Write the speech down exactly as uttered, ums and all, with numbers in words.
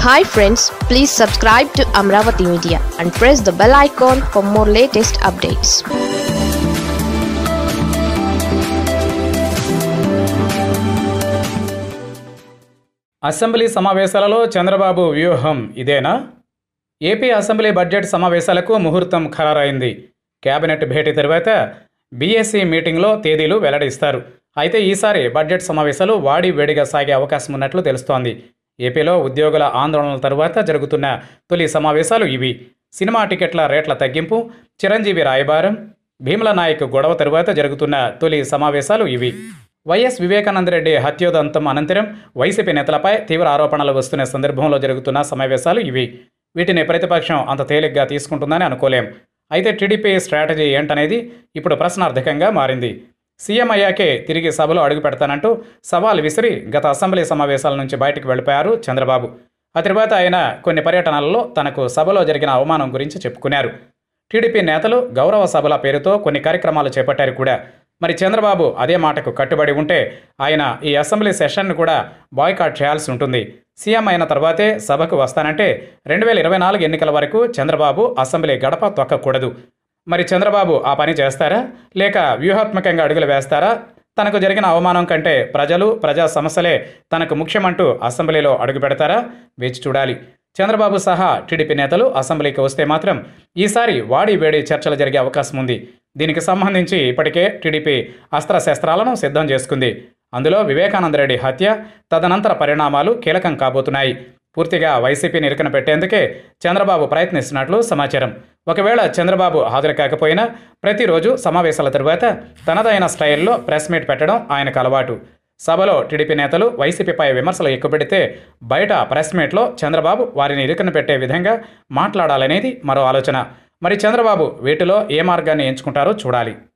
Hi friends, please subscribe to Amaravathi Media and press the bell icon for more latest updates. Assembly సమావేశాలలో చంద్రబాబు వ్యూహం ఇదేనా? AP assembly budget సమావేశాలకు ముహూర్తం ఖరారైంది. Cabinet భేటీ తర్వాత BSc మీటింగ్లో తేదీలు వెల్లడిస్తారు. అయితే ఈసారి బడ్జెట్ సమావేశాలు వాడి వేడిగా సాగే అవకాశం ఉన్నట్లు తెలుస్తోంది. ఏపీలో ఉద్యోగుల ఆందోళనల తరువాత జరుగుతున్న తొలి సమావేశాలు ఇవి. సినిమా టికెట్ల రేట్ల తగ్గింపు, చిరంజీవి రాయబారం, భీమల నాయక్ గొడవ తరువాత జరుగుతున్న తొలి సమావేశాలు ఇవి. వైఎస్ వివేకానందరెడ్డి హత్యోదంతం అనంతరం వైసీపీ నేతలపై తీవ్ర ఆరోపణలు వస్తున్న సందర్భంలో జరుగుతున్న సమావేశాలు ఇవి. వీటిని ప్రతిపక్షం అంత తేలిగ్గా తీసుకుంటుందని అనుకోలేం. అయితే టీడీపీ స్ట్రాటజీ ఏంటనేది ఇప్పుడు ప్రశ్నార్థకంగా మారింది. సీఎం అయ్యాకే తిరిగి సభలో అడుగు పెడతానంటూ సవాల్ విసిరి గత అసెంబ్లీ సమావేశాల నుంచి బయటకు వెళ్ళిపోయారు చంద్రబాబు. ఆ తర్వాత ఆయన కొన్ని పర్యటనలలో తనకు సభలో జరిగిన అవమానం గురించి చెప్పుకున్నారు. టీడీపీ నేతలు గౌరవ సభల పేరుతో కొన్ని కార్యక్రమాలు చేపట్టారు కూడా. మరి చంద్రబాబు అదే మాటకు కట్టుబడి ఉంటే ఆయన ఈ అసెంబ్లీ సెషన్ను కూడా బాయ్కాట్ చేయాల్సి ఉంటుంది. సీఎం అయిన తర్వాతే సభకు వస్తానంటే రెండు వేల ఇరవై నాలుగు ఎన్నికల వరకు చంద్రబాబు అసెంబ్లీ గడప తొక్కకూడదు. మరి చంద్రబాబు ఆ పని చేస్తారా, లేక వ్యూహాత్మకంగా అడుగులు వేస్తారా? తనకు జరిగిన అవమానం కంటే ప్రజలు, ప్రజా సమస్యలే తనకు ముఖ్యమంటూ అసెంబ్లీలో అడుగు పెడతారా? వేచి చూడాలి. చంద్రబాబు సహా టీడీపీ నేతలు అసెంబ్లీకి వస్తే మాత్రం ఈసారి వాడి వేడి చర్చలు జరిగే అవకాశం ఉంది. దీనికి సంబంధించి ఇప్పటికే టీడీపీ అస్త్రశస్త్రాలను సిద్ధం చేసుకుంది. అందులో వివేకానందరెడ్డి హత్య, తదనంతర పరిణామాలు కీలకం కాబోతున్నాయి. పూర్తిగా వైసీపీని ఇరుకన పెట్టేందుకే చంద్రబాబు ప్రయత్నిస్తున్నట్లు సమాచారం. ఒకవేళ చంద్రబాబు హాజరు కాకపోయినా ప్రతిరోజు సమావేశాల తరువాత తనదైన స్టైల్లో ప్రెస్ మీట్ పెట్టడం ఆయనకు అలవాటు. సభలో టీడీపీ నేతలు వైసీపీపై విమర్శలు ఎక్కుపెడితే బయట ప్రెస్ మీట్లో చంద్రబాబు వారిని ఇరుకన పెట్టే విధంగా మాట్లాడాలనేది మరో ఆలోచన. మరి చంద్రబాబు వీటిలో ఏ మార్గాన్ని ఎంచుకుంటారో చూడాలి.